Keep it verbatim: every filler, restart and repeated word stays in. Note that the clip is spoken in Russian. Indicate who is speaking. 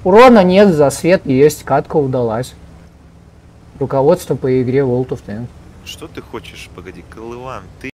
Speaker 1: Урона нет, за свет есть, катка удалась. Руководство по игре World of Tanks.
Speaker 2: Что ты хочешь? Погоди, Колыван, ты